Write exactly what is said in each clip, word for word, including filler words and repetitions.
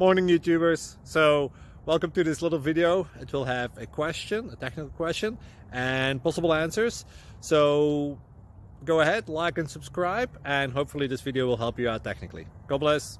Morning YouTubers. So welcome to this little video. It will have a question, a technical question, and possible answers. So go ahead, like and subscribe, and hopefully this video will help you out technically. God bless.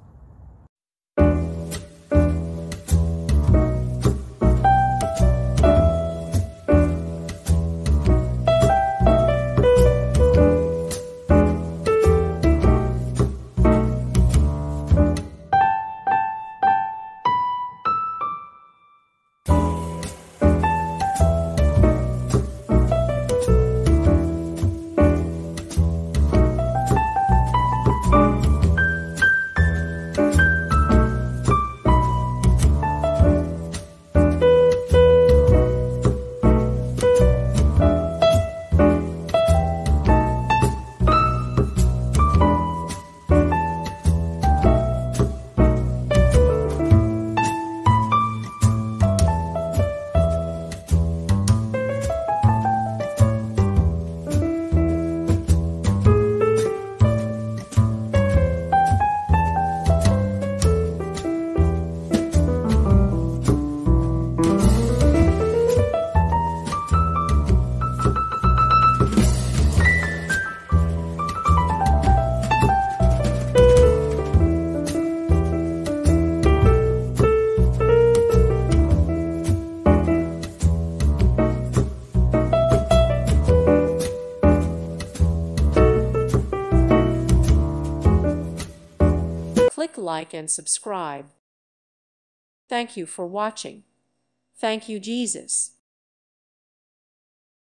Click like and subscribe. Thank you for watching. Thank you, Jesus.